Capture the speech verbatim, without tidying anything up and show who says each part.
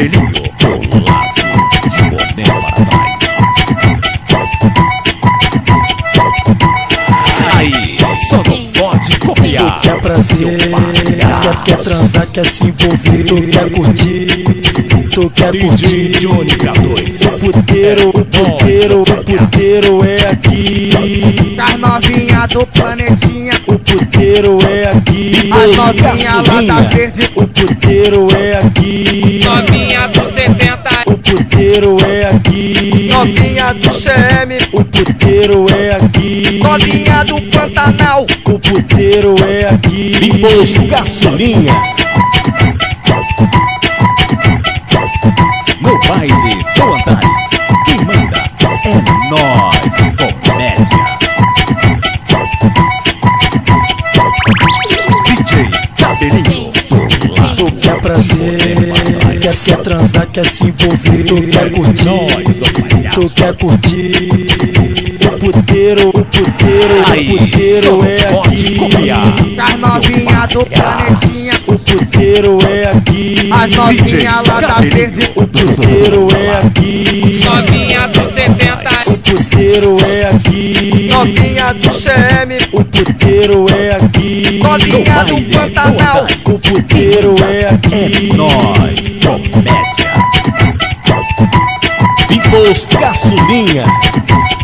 Speaker 1: cabelinho pro lado, de boné para trás. Aí, só não pode copiar.
Speaker 2: Tu quer prazer, quer, quer transar, quer se envolver, tu quer curtir, tu quer curtir.
Speaker 1: D J Johnny K dois.
Speaker 2: O puteiro, o puteiro, o puteiro é aqui.
Speaker 3: As novinha do planetinha,
Speaker 2: O puteiro é aqui.
Speaker 3: as novinha lá da verde,
Speaker 2: O puteiro é aqui.
Speaker 3: novinha do setenta,
Speaker 2: O puteiro é aqui.
Speaker 3: novinha do C M,
Speaker 2: O puteiro é aqui.
Speaker 3: novinha do Pantanal.
Speaker 2: O puteiro é aqui.
Speaker 1: Limpos Caçulinha. No baile do Antares, quem manda é nós, comédia. D J Cabelinho pro lado,
Speaker 2: Tu quer prazer, quer, quer transar, quer se envolver, tu quer curtir, tu quer curtir. O puteiro, o puteiro,
Speaker 1: Aí,
Speaker 2: o puteiro
Speaker 1: só
Speaker 2: é
Speaker 1: pode
Speaker 2: aqui.
Speaker 1: copiar.
Speaker 3: As novinha do planetinha,
Speaker 2: O puteiro é aqui.
Speaker 3: as novinha lá da verde,
Speaker 2: O puteiro é aqui.
Speaker 3: novinha do setenta,
Speaker 2: O puteiro é aqui.
Speaker 3: novinha do C M,
Speaker 2: O puteiro é aqui.
Speaker 3: novinha do Pantanal.
Speaker 2: O puteiro é aqui.
Speaker 1: é nós, comédia. Limpos Caçulinha.